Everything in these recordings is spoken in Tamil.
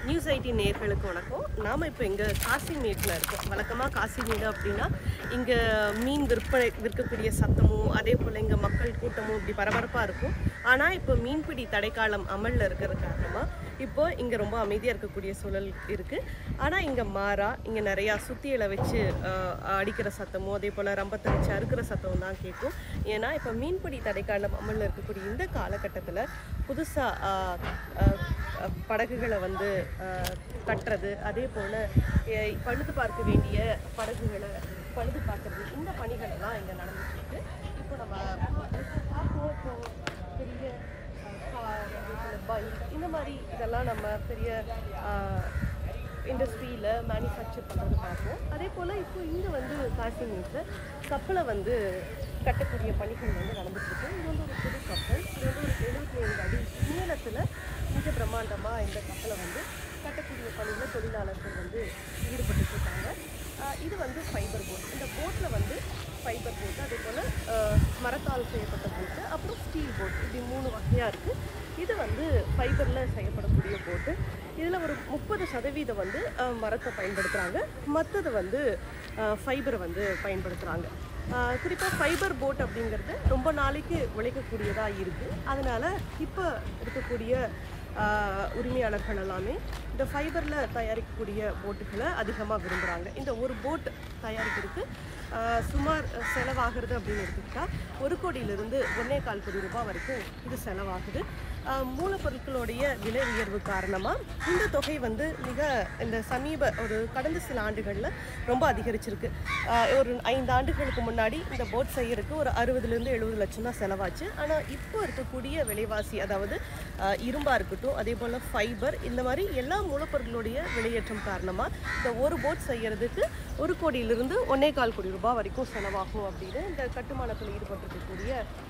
நியூஸ் 18 நேயர்களுக்கு வணக்கம். நாம் இப்போ இங்கே காசிமேட்டில் இருக்கோம். வழக்கமாக காசிமேடு அப்படின்னா இங்கே மீன் விற்கக்கூடிய சத்தமும் அதே போல் இங்கே மக்கள் கூட்டமும் இப்படி பரபரப்பாக இருக்கும். ஆனால் இப்போ மீன்பிடி தடைக்காலம் அமலில் இருக்கிறது காரணமாக இப்போ இங்கே ரொம்ப அமைதியாக இருக்கக்கூடிய சூழல் இருக்குது. ஆனால் இங்கே மாறா இங்கே நிறையா சுத்தியலை வச்சு அடிக்கிற சத்தமும் அதே போல் ரம்பத்தை வச்சு அறுக்கிற சத்தமும் தான் கேட்கும். ஏன்னா இப்போ மீன்பிடி தடைக்காலம் அமலில் இருக்கக்கூடிய இந்த காலகட்டத்தில் புதுசாக படகுகளை வந்து கட்டுறது அதே போல் பழுது பார்க்க வேண்டிய படகுகளை பழுது பார்க்கறது இந்த பணிகளெல்லாம் இங்கே நடந்துகிட்ருக்கு. இப்போ நம்ம பார்ப்போம் பெரிய பைக் இந்த மாதிரி இதெல்லாம் நம்ம பெரிய இண்டஸ்ட்ரியில் மேனுஃபேக்சர் பண்ணுறது பார்ப்போம். அதே போல் இப்போ இங்கே வந்து காசிமேட்டில் கப்பலை வந்து கட்டக்கூடிய பணிகள் வந்து நடந்துட்டுருக்கு. இது வந்து ஒரு புது கப்பல். இது வந்து ஒரு 75 அடி நீளத்தில் மிக பிரம்மாண்டமாக இந்த கப்பலை வந்து கட்டக்கூடிய பணியில் தொழிலாளர்கள் வந்து ஈடுபட்டுருக்காங்க. இது வந்து ஃபைபர் போட். இந்த போட்டில் வந்து ஃபைபர் போட்டு அதே போல் மரத்தால் செய்யப்பட்ட போட்டு அப்புறம் ஸ்டீல் போட் இப்படி 3 வகையாக இருக்குது. இது வந்து ஃபைபரில் செய்யப்படக்கூடிய போட்டு. இதில் ஒரு 30% வந்து மரத்தை பயன்படுத்துகிறாங்க, மற்றது வந்து ஃபைபரை வந்து பயன்படுத்துகிறாங்க. குறிப்பாக ஃபைபர் போட் அப்படிங்கிறது ரொம்ப நாளைக்கு உழைக்கக்கூடியதாக இருக்குது. அதனால் இப்போ இருக்கக்கூடிய உரிமையாளர்கள் எல்லாமே இந்த ஃபைபரில் தயாரிக்கக்கூடிய போட்டுகளை அதிகமாக விரும்புகிறாங்க. இந்த ஒரு போட் தயாரிக்கிறதுக்கு சுமார் செலவாகிறது அப்படின்னு எடுத்துக்கிட்டால் 1 கோடியிலிருந்து 1.25 கோடி ரூபாய் வரைக்கும் இது செலவாகுது. மூலப்பொருட்களுடைய விலை உயர்வு காரணமாக இந்த தொகை வந்து இந்த கடந்த சில ஆண்டுகளில் ரொம்ப அதிகரிச்சிருக்கு. ஒரு 5 ஆண்டுகளுக்கு முன்னாடி இந்த போட் செய்யறதுக்கு ஒரு 60 70 லட்சம் தான் செலவாச்சு. ஆனால் இப்போ இருக்கக்கூடிய விலைவாசி, அதாவது இரும்பாக இருக்கட்டும் அதே போல் ஃபைபர் இந்த மாதிரி எல்லா மூலப்பொருட்களுடைய விலையேற்றம் காரணமாக இந்த ஒரு போட் செய்யறதுக்கு 1 கோடியிலிருந்து 1.25 கோடி ரூபாய் வரைக்கும் செலவாகும் அப்படின்னு இந்த கட்டுமானத்தில் ஈடுபட்டிருக்கக்கூடிய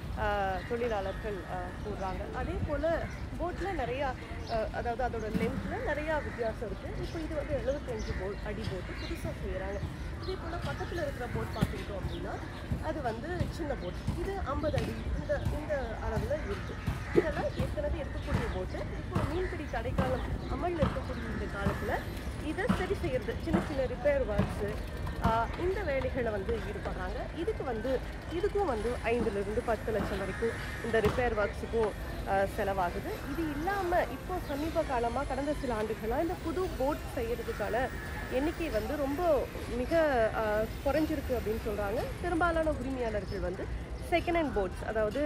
தொழிலாளர்கள் கூறுறாங்க. அதே போல் போட்டில் நிறையா அதாவது அதோட லென்த்தில் நிறையா வித்தியாசம் இருக்குது. இப்போ இது வந்து 75 அடி போட்டு புதுசாக செய்கிறாங்க. இதே போல் பக்கத்தில் இருக்கிற போட் பார்த்துக்கிட்டோம் அப்படின்னா அது வந்து சின்ன போட். இது 50 அடி இந்த அளவில் இருக்குது. இதெல்லாம் ஏற்கனவே இருக்கக்கூடிய போட்டு இப்போ மீன்பிடி தடைக்காலம் அமலில் இருக்கக்கூடிய இந்த காலத்தில் இதை சரி செய்கிறது சின்ன சின்ன ரிப்பேர் ஒர்க்ஸு இந்த வேலைகளை வந்து ஈடுபடுறாங்க. இதுக்கும் வந்து 5 to 10 லட்சம் வரைக்கும் இந்த ரிப்பேர் ஒர்க்ஸுக்கும் செலவாகுது. இது இல்லாமல் இப்போ சமீப காலமாக கடந்த சில ஆண்டுகளாக இந்த புது போட் செய்கிறதுக்கான எண்ணிக்கை வந்து ரொம்ப மிக குறைஞ்சிருக்கு அப்படின்னு சொல்கிறாங்க. பெரும்பாலான உரிமையாளர்கள் வந்து செகண்ட் ஹேண்ட் போட்ஸ், அதாவது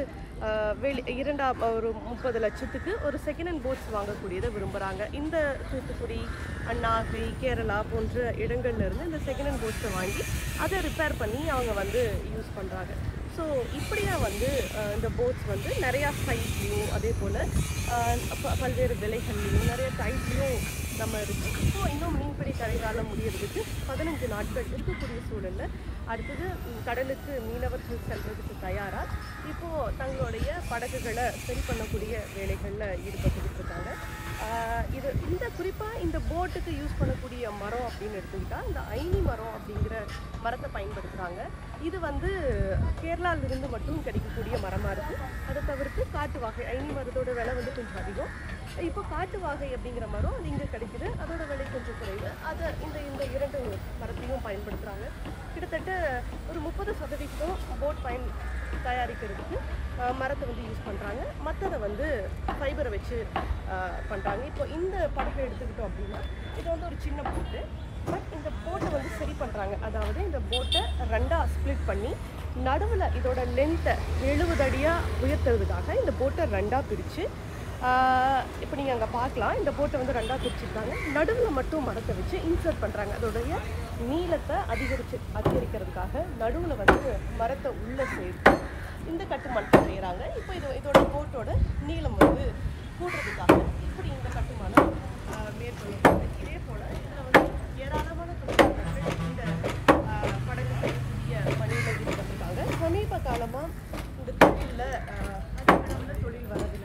ஒரு 30 லட்சத்துக்கு ஒரு செகண்ட் ஹேண்ட் போட்ஸ் வாங்கக்கூடியதை விரும்புகிறாங்க. இந்த தூத்துக்குடி, நாகை, கேரளா போன்ற இடங்கள்லேருந்து இந்த செகண்ட் ஹேண்ட் போட்ஸை வாங்கி அதை ரிப்பேர் பண்ணி அவங்க வந்து யூஸ் பண்ணுறாங்க. ஸோ இப்படியா வந்து இந்த போட்ஸ் வந்து நிறையா சைஸ்லையும் அதே போல் பல்வேறு விலைகள்லையும் நிறைய டைப்லையும் நம்ம இருக்குது. இப்போது இன்னும் மீன்பிடி தடைக்காலம் முடியறதுக்கு 15 நாட்கள் இருக்கக்கூடிய சூழலில் அடுத்தது கடலுக்கு மீனவர்கள் செல்வதற்கு தயாராக இப்போது தங்களுடைய படகுகளை சரி பண்ணக்கூடிய வேலைகளில் ஈடுபட்டுக்கிட்டு இருக்காங்க. இந்த குறிப்பாக இந்த போட்டுக்கு யூஸ் பண்ணக்கூடிய மரம் அப்படின்னு எடுத்துக்கிட்டால் இந்த ஐனி மரம் அப்படிங்கிற மரத்தை பயன்படுத்துகிறாங்க. இது வந்து கேரளாவிலிருந்து மட்டும் கிடைக்கக்கூடிய மரமாக இருக்குது. அதை தவிர்த்து காட்டு வாகை ஐனி மரத்தோட விலை வந்து கொஞ்சம் அதிகம். இப்போ காட்டு வாகை அப்படிங்கிற மரம் அது இங்கே கிடைக்குது, அதோட விலை கொஞ்சம் குறைவு. அதை இந்த 2 மரத்தையும் பயன்படுத்துகிறாங்க. கிட்டத்தட்ட ஒரு 30% போட் தயாரிக்கிறதுக்கு மரத்தை வந்து யூஸ் பண்ணுறாங்க, மற்றதை வந்து ஃபைபரை வச்சு பண்ணுறாங்க. இப்போ இந்த படகை எடுத்துக்கிட்டோம் அப்படின்னா இது வந்து ஒரு சின்ன போட்டு. பட் இந்த போட்டை வந்து சரி பண்ணுறாங்க. அதாவது இந்த போட்டை 2ஆக ஸ்ப்ளிட் பண்ணி நடுவில் இதோட லென்த்தை 70 அடியாக உயர்த்துறதுக்காக இந்த போட்டை 2ஆக பிரித்து இப்போ நீங்கள் அங்கே பார்க்கலாம். இந்த போட்டை வந்து 2ஆக பிரிச்சுருக்காங்க. நடுவில் மட்டும் மரத்தை வச்சு இன்சர்ட் பண்ணுறாங்க. அதோடைய நீளத்தை அதிகரிக்கிறதுக்காக நடுவில் வந்து மரத்தை உள்ளே சேர்த்து இந்த கட்டுமானத்தை செய்கிறாங்க. இப்போ இதோட போட்டோட நீளம் வந்து கூடுறதுக்காக இப்படி இந்த கட்டுமானம் மேற்கொள்ளப்படுது. இதே போல் இதில் வந்து ஏராளமான தொழிலாளர்கள் இந்த படகு செய்யக்கூடிய பணியில் ஈடுபட்டிருக்காங்க. சமீப காலமாக இந்த தொழிலில் அதிகளவில் தொழில் வரதில்லை,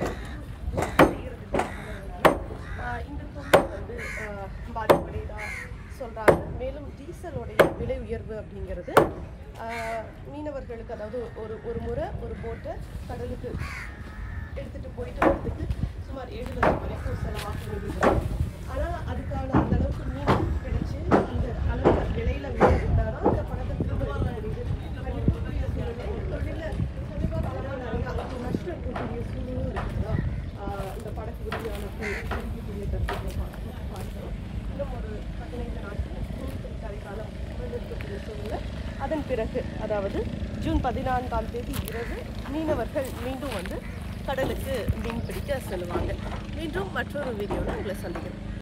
இந்த தொழில் வந்து பாதிப்படையதாக சொல்கிறாங்க. மேலும் டீசலோடைய விலை உயர்வு அப்படிங்கிறது மீனவர்களுக்கு, அதாவது ஒரு முறை ஒரு போட்டை கடலுக்கு எடுத்துகிட்டு போயிட்டு வரதுக்கு சுமார் 7 லட்சம் வரைக்கும் செலவாக வேண்டியது. பிறகு, அதாவது ஜூன் 14ஆம் தேதி இரவு மீனவர்கள் மீண்டும் வந்து கடலுக்கு மீன் பிடிக்க செல்லுவாங்க. மீண்டும் மற்றொரு வீடியோவில் உங்களை சந்திக்கிறேன்.